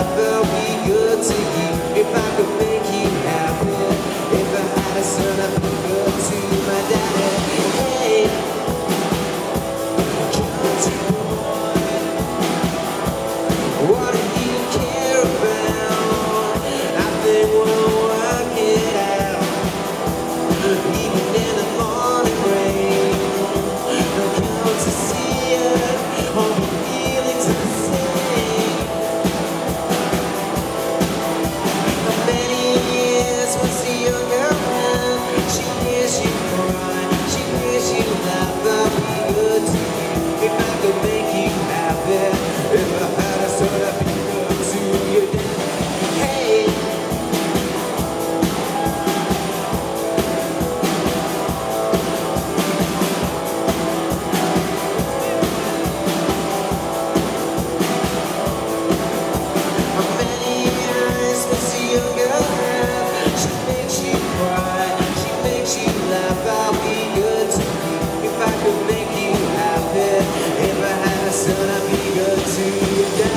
life, I'll be good to you. If I could make you happy, if I had a son, I'd be good to my daddy. Hey, country boy, what do you care about? I think we'll work it out. Even in the morning rain, they'll come to see you. All the feelings are the same. How many years was the young girl? She hears you cry, she hears you laugh. I'll be good to you if I could make you happy. If I had a son, I'd be good to you. Hey, how many eyes does a young girl have? She makes you cry, she makes you laugh. I'll be good to you if I could make you happy. If I had a son, I'd be good to you.